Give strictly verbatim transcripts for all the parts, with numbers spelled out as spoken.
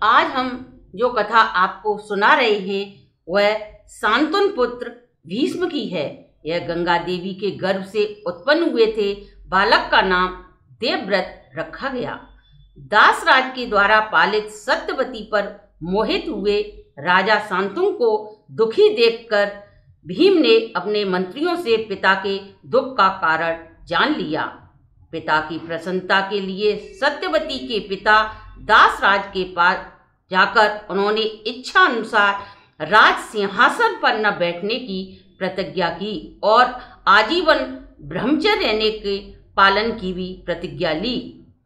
आज हम जो कथा आपको सुना रहे हैं वह शांतनु पुत्र भीष्म की है। यह गंगा देवी के गर्भ से उत्पन्न हुए थे। बालक का नाम देवव्रत रखा गया। दासराज के द्वारा पालित सत्यवती पर मोहित हुए राजा शांतनु को दुखी देखकर भीम ने अपने मंत्रियों से पिता के दुख का कारण जान लिया। पिता की प्रसन्नता के लिए सत्यवती के पिता दासराज के पास जाकर उन्होंने इच्छा अनुसार राज सिंहासन पर न बैठने की प्रतिज्ञा की और आजीवन ब्रह्मचर्य रहने के पालन की भी प्रतिज्ञा ली।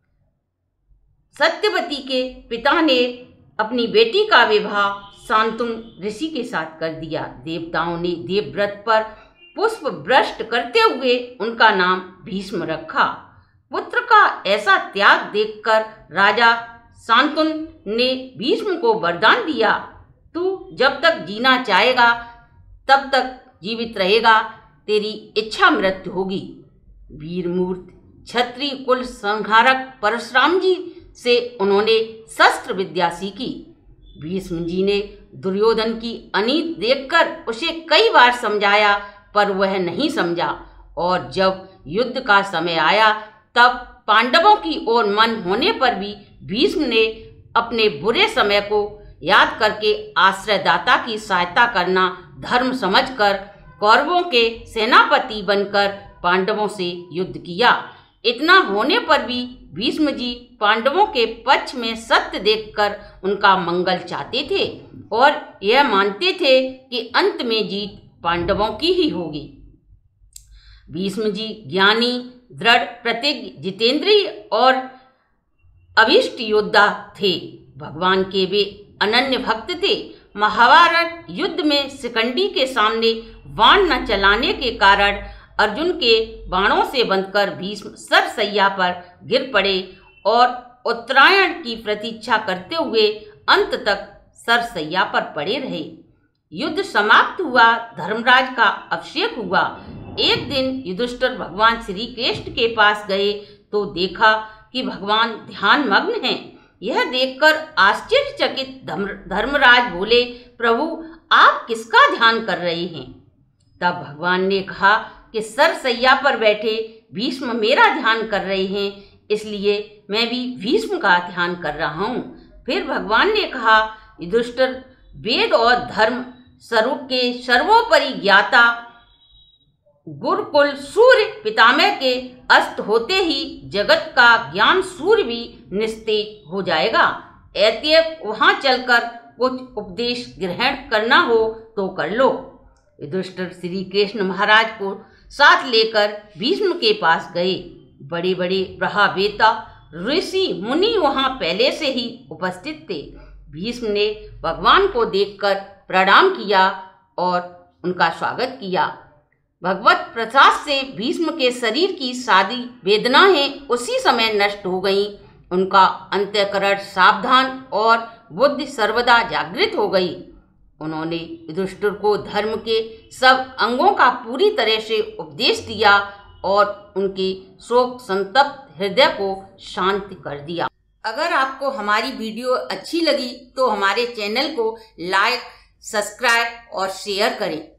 सत्यवती के पिता ने अपनी बेटी का विवाह शांतनु ऋषि के साथ कर दिया। देवताओं ने देवव्रत पर पुष्प वृष्टि करते हुए उनका नाम भीष्म रखा। पुत्र का ऐसा त्याग देखकर राजा शांतनु ने भीष्म को वरदान दिया, तू जब तक जीना चाहेगा तब तक जीवित रहेगा, तेरी इच्छा मृत्यु होगी। वीरमूर्ति क्षत्रिय कुल संहारक परशुराम जी से उन्होंने शस्त्र विद्या सीखी। भीष्म जी ने दुर्योधन की अनीति देखकर उसे कई बार समझाया, पर वह नहीं समझा और जब युद्ध का समय आया तब पांडवों की ओर मन होने पर भी भीष्म ने अपने बुरे समय को याद करके आश्रयदाता की सहायता करना धर्म समझकर कौरवों के सेनापति बनकर पांडवों से युद्ध किया। इतना होने पर भी भीष्म जी पांडवों के पक्ष में सत्य देखकर उनका मंगल चाहते थे और यह मानते थे कि अंत में जीत पांडवों की ही होगी। भीष्म जी ज्ञानी, दृढ़ प्रतिज्ञ, जितेंद्रिय और अभिष्ट योद्धा थे। भगवान के वे अनन्य भक्त थे। महाभारत युद्ध में शिखंडी के सामने बाण न चलाने के कारण अर्जुन के बाणों से बंधकर भीष्म सरसैया पर गिर पड़े और उत्तरायण की प्रतीक्षा करते हुए अंत तक सरसैया पर पड़े रहे। युद्ध समाप्त हुआ। धर्मराज का अभिषेक हुआ। एक दिन युधिष्ठिर भगवान श्री कृष्ण के पास गए तो देखा कि भगवान ध्यान मग्न हैं। यह देखकर आश्चर्यचकित धर्मराज बोले, प्रभु आप किसका ध्यान कर रहे हैं? तब भगवान ने कहा कि सरसैया पर बैठे भीष्म मेरा ध्यान कर रहे हैं, इसलिए मैं भी भीष्म का ध्यान कर रहा हूँ। फिर भगवान ने कहा, युधिष्ठिर वेद और धर्म स्वरूप के सर्वोपरि ज्ञाता गुरुकुल सूर्य पितामह के अस्त होते ही जगत का ज्ञान सूर्य भी निस्तेज हो जाएगा। अतएव वहां चलकर कुछ उपदेश ग्रहण करना हो तो कर लो। युधिष्ठिर श्री कृष्ण महाराज को साथ लेकर भीष्म के पास गए। बड़े बड़े ब्रह्मवेत्ता ऋषि मुनि वहां पहले से ही उपस्थित थे। भीष्म ने भगवान को देखकर प्रणाम किया और उनका स्वागत किया। भगवत प्रसाद से भीष्म के शरीर की सारी वेदनाएं उसी समय नष्ट हो गईं। उनका अंतःकरण सावधान और बुद्धि सर्वदा जागृत हो गई। उन्होंने युधिष्ठिर को धर्म के सब अंगों का पूरी तरह से उपदेश दिया और उनके शोक संतप्त हृदय को शांत कर दिया। अगर आपको हमारी वीडियो अच्छी लगी तो हमारे चैनल को लाइक, सब्सक्राइब और शेयर करें।